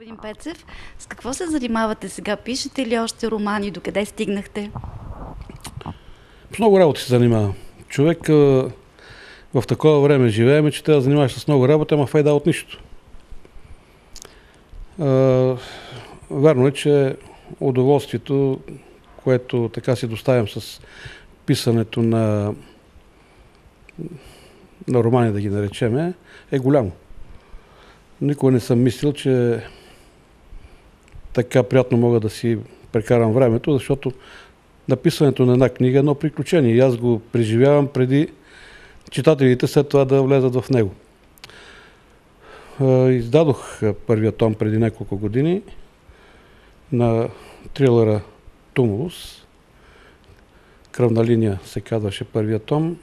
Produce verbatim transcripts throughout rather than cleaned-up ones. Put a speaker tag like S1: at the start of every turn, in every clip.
S1: Господин Пецев, с какво се занимавате сега? Пишете ли още романи? Докъде стигнахте?
S2: С много работа се занимава. Човек а, в такова време живееме, че трябва да занимаваш с много работа, ама файда от нищо. А, вярно е, че удоволствието, което така си доставям с писането на, на романи, да ги наречеме, е голямо. Никога не съм мислил, че така приятно мога да си прекарам времето, защото написането на една книга е едно приключение и аз го преживявам преди читателите след това да влезат в него. Издадох първия том преди няколко години на трилъра Тумулус. Кръвна линия се казваше първия том.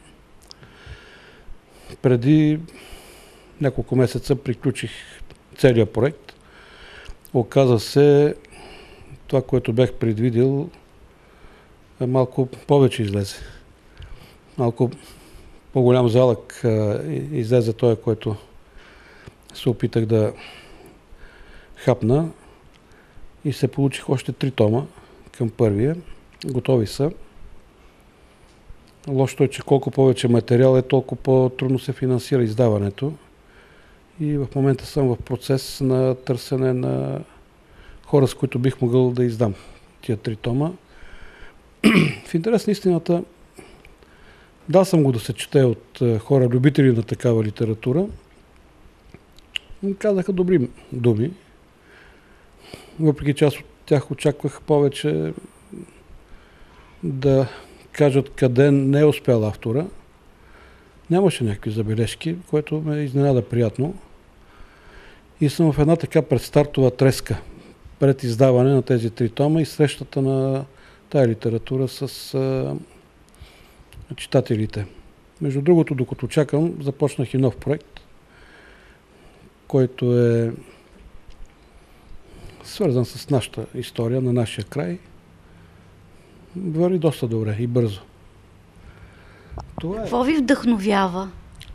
S2: Преди няколко месеца приключих целият проект. Оказа се, това, което бях предвидил, малко повече излезе. Малко по-голям залък излезе той, който се опитах да хапна. И се получих още три тома към първия. Готови са. Лошото е, че колко повече материал е, толкова по-трудно се финансира издаването. И в момента съм в процес на търсене на хора, с които бих могъл да издам тия три тома. В интерес на истината, дал съм го да се чете от хора, любители на такава литература. Казаха добри думи. Въпреки част от тях очаквах повече да кажат къде не е успял автора. Нямаше някакви забележки, което ме изненада приятно. И съм в една така предстартова треска пред издаване на тези три тома и срещата на тая литература с а, читателите. Между другото, докато чакам, започнах и нов проект, който е свързан с нашата история, на нашия край. Върви доста добре и бързо. Това е...
S1: Какво ви вдъхновява?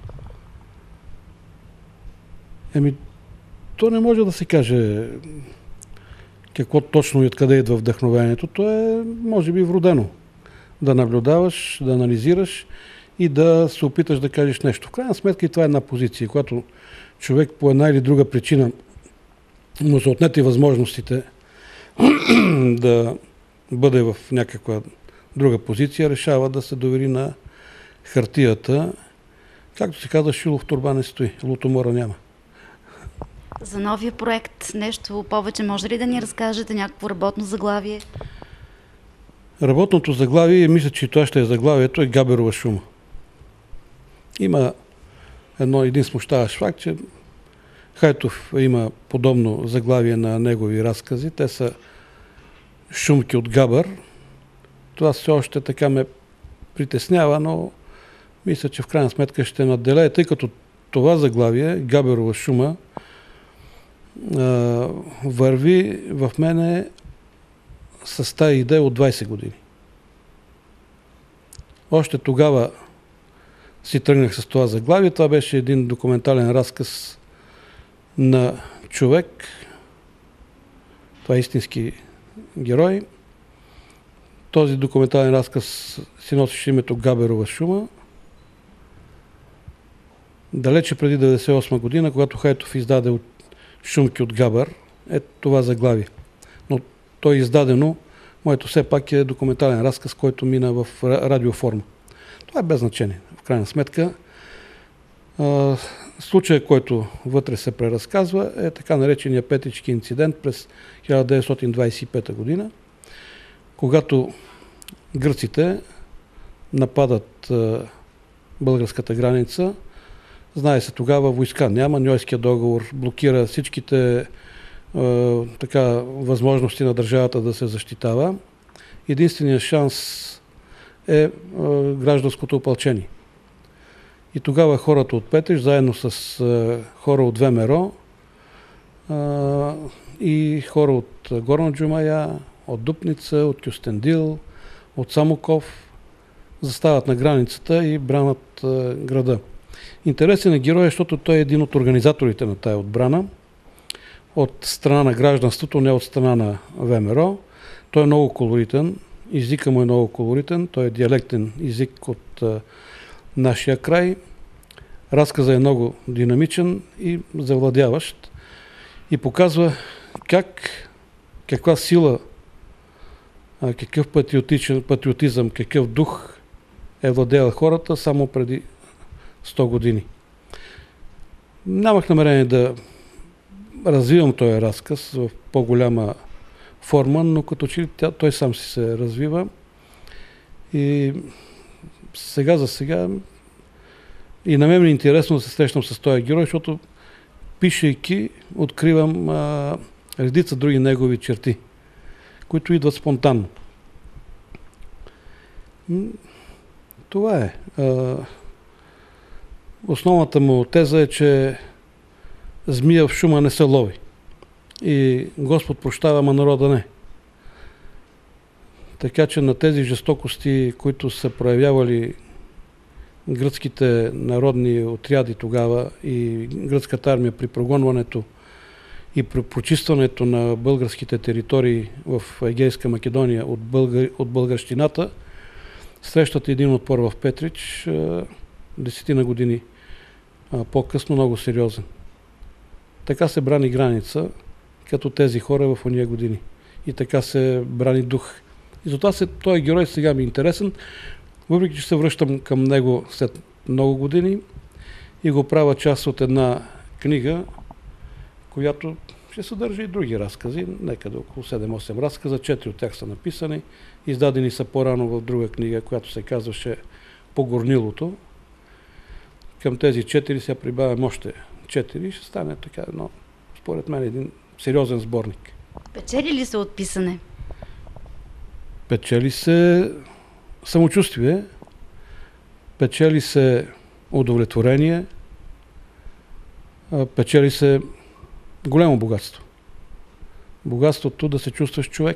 S2: Еми, то не може да се каже какво точно и откъде идва вдъхновението. То е, може би, вродено. Да наблюдаваш, да анализираш и да се опиташ да кажеш нещо. В крайна сметка и това е една позиция, когато човек по една или друга причина му се отнети възможностите да бъде в някаква друга позиция, решава да се довери на хартията. Както се казва, шило в торба не стои, лутомора няма.
S1: За новия проект нещо повече може ли да ни разкажете, някакво работно заглавие?
S2: Работното заглавие, мисля, че това ще е заглавието, е Габерова шума. Има едно един смущаващ факт, че Хайтов има подобно заглавие на негови разкази. Те са Шумки от Габър. Това все още така ме притеснява, но мисля, че в крайна сметка ще надделее, тъй като това заглавие, Габерова шума, върви в мене с тази идея от двайсет години. Още тогава си тръгнах с това заглавие. Това беше един документален разказ на човек. Това е истински герой. Този документален разказ си носеше името Габерова шума. Далече преди деветдесет и осма година, когато Хайтов издаде от Шумки от Габър, е това заглавие. Но той е издадено, моето все пак е документален разказ, който мина в радиоформа. Това е без значение. В крайна сметка, а, случая, който вътре се преразказва, е така наречения Петрички инцидент през хиляда деветстотин двайсет и пета година, когато гърците нападат а, българската граница. Знае се, тогава войска няма, Ньойския договор блокира всичките е, така, възможности на държавата да се защитава. Единственият шанс е, е гражданското опълчение. И тогава хората от Петрич, заедно с е, хора от ВМРО е, и хора от Горна Джумая, от Дупница, от Кюстендил, от Самоков, застават на границата и бранят е, града. Интересен е герой, защото той е един от организаторите на тая отбрана. от страна на гражданството, не от страна на ВМРО. Той е много колоритен, езика му е много колоритен, той е диалектен език от а, нашия край. Разказът е много динамичен и завладяващ и показва как, каква сила, а, какъв патриотичен, патриотизъм, какъв дух е владял хората само преди сто години. Нямах намерение да развивам този разказ в по-голяма форма, но като че ли той сам си се развива. И сега за сега и на мен ми е интересно да се срещам с този герой, защото пишейки откривам а, редица други негови черти, които идват спонтанно. Това е. А, основната му теза е, че змия в шума не се лови. И Господ прощава, ама народа не. Така че на тези жестокости, които са проявявали гръцките народни отряди тогава и гръцката армия при прогонването и при прочистването на българските територии в Егейска Македония от, българ, от българщината, срещат един отпор в Петрич, десетина години по-късно, много сериозен. Така се брани граница, като тези хора в ония години. И така се брани дух. И затова се, този герой сега ми е интересен, въпреки че се връщам към него след много години и го правя част от една книга, която ще съдържа и други разкази, некъде около седем-осем разказа, четири от тях са написани, издадени са по-рано в друга книга, която се казваше По горнилото. Към тези четири сега прибавям още четири и ще стане така едно, според мен, един сериозен сборник.
S1: Печели ли се от писане?
S2: Печели се самочувствие, печели се удовлетворение, печели се голямо богатство. Богатството да се чувстваш човек.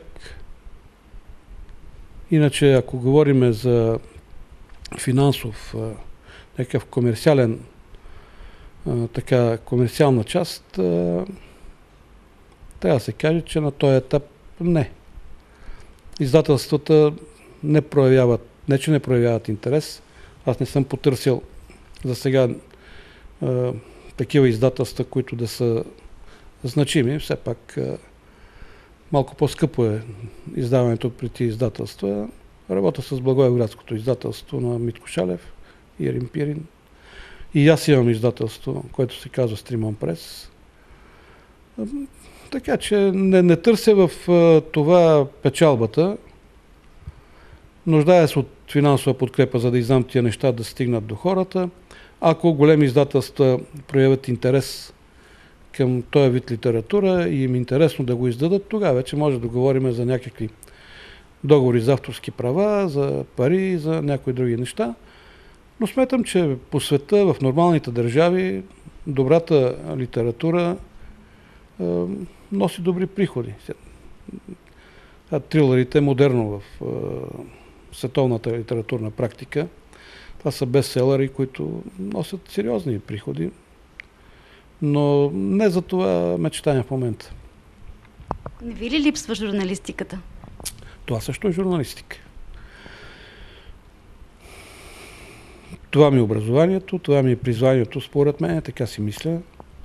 S2: Иначе, ако говорим за финансов, някакъв комерциален, така, комерциална част, трябва да се каже, че на този етап не. Издателствата не проявяват, не че не проявяват интерес. Аз не съм потърсил за сега а, такива издателства, които да са значими. Все пак а, малко по-скъпо е издаването при тези издателства. Работя с Благоевградското издателство на Митко Шалев и Ерин Пирин. И аз имам издателство, което се казва Стримон Прес. Така че не, не търся в а, това печалбата. Нуждая се от финансова подкрепа, за да издам тия неща да стигнат до хората. Ако големи издателства проявят интерес към този вид литература и им е интересно да го издадат, тогава вече може да говорим за някакви договори за авторски права, за пари, за някои други неща. Но сметам, че по света, в нормалните държави, добрата литература е, носи добри приходи. А трилърите модерно в е, световната литературна практика. Това са бестселери, които носят сериозни приходи. Но не за това мечтая в момента.
S1: Не ви ли липсва журналистиката?
S2: Това също е журналистика. Това ми е образованието, това ми е призванието, според мен, така си мисля.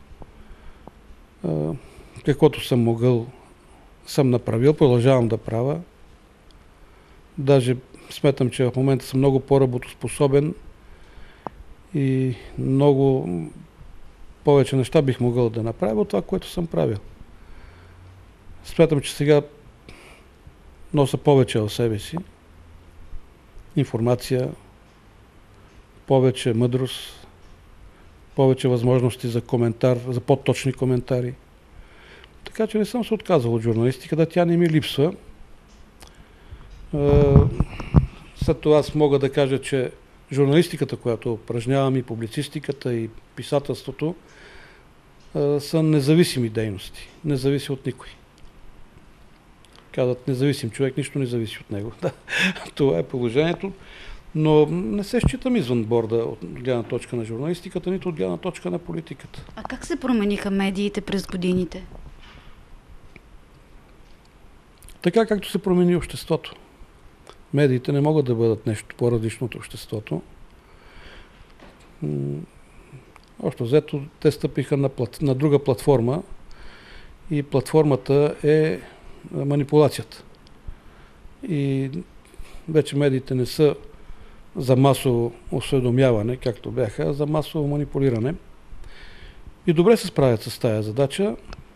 S2: Каквото съм могъл, съм направил, продължавам да правя. Даже сметам, че в момента съм много по-работоспособен и много повече неща бих могъл да направя от това, което съм правил. Сметам, че сега нося повече в себе си. Информация, повече мъдрост, повече възможности за коментар, за по-точни коментари. Така че не съм се отказал от журналистиката, тя не ми липсва. След това аз мога да кажа, че журналистиката, която упражнявам, и публицистиката, и писателството, са независими дейности. Не зависи от никой. Казват, независим човек, нищо не зависи от него. Да, това е положението. Но не се считам извън борда от гледна точка на журналистиката, нито от гледна точка на политиката.
S1: А как се промениха медиите през годините?
S2: Така както се промени обществото. Медиите не могат да бъдат нещо по-различно от обществото. Общо взето, те стъпиха на, плат... на друга платформа и платформата е манипулацията. И вече медиите не са за масово осведомяване, както бяха, а за масово манипулиране. И добре се справят с тая задача.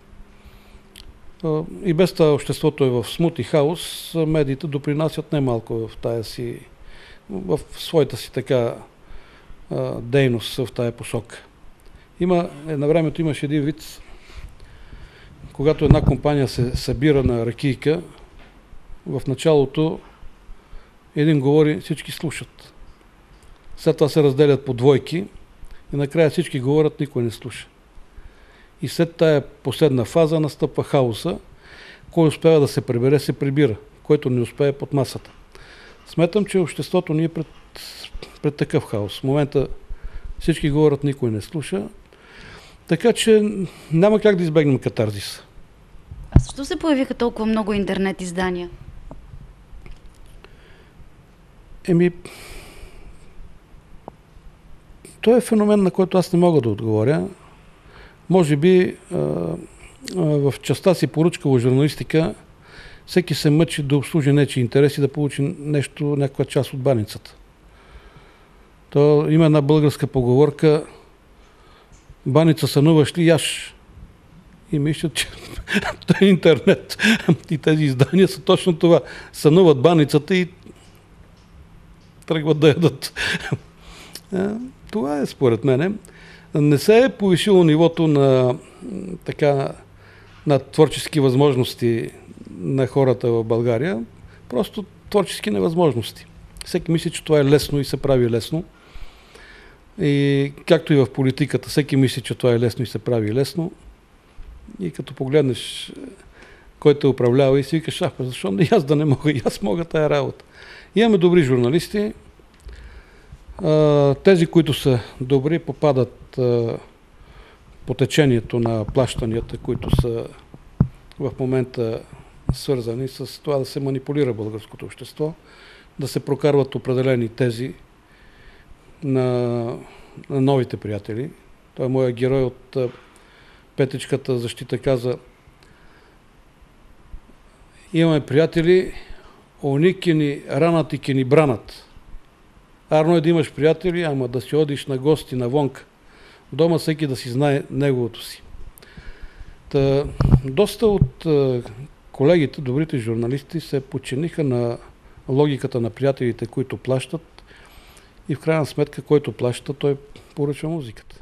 S2: И без това обществото е в смут и хаос, медиите допринасят немалко в тая си, в своята си така дейност в тая посока. Има, на времето имаше един виц, когато една компания се събира на ракийка, в началото един говори, всички слушат. След това се разделят по двойки и накрая всички говорят, никой не слуша. И след тая последна фаза настъпва хаоса. Кой успява да се прибере, се прибира. Който не успее, под масата. Сметам, че обществото ни е пред, пред такъв хаос. В момента всички говорят, никой не слуша. Така че няма как да избегнем катарзис.
S1: А защо се появиха толкова много интернет издания?
S2: Еми, той е феномен, на който аз не мога да отговоря. Може би а, а, в частта си поръчкава журналистика всеки се мъчи да обслужи нечи интерес и да получи нещо, някаква част от баницата. То има една българска поговорка: баница сънуваш ли, яш? И мислят, че това е интернет. И тези издания са точно това. Сънуват баницата и тръгват да ядат. Това е според мене. Не се е повишило нивото на, така, на творчески възможности на хората в България. Просто творчески невъзможности. Всеки мисли, че това е лесно и се прави лесно. И както и в политиката, всеки мисли, че това е лесно и се прави лесно. И като погледнеш който управлява и си викаш, а, защо не аз да не мога, и аз мога тая работа. Имаме добри журналисти. Тези, които са добри, попадат по течението на плащанията, които са в момента свързани с това да се манипулира българското общество, да се прокарват определени тези на, на новите приятели. Той е моя герой от Петичката защита каза: имаме приятели, они ке ни ранат и ке ни бранат. Арно е да имаш приятели, ама да си одиш на гости навонка. Дома всеки да си знае неговото си. Та, доста от колегите, добрите журналисти, се подчиниха на логиката на приятелите, които плащат, и в крайна сметка, който плаща, той поръчва музиката.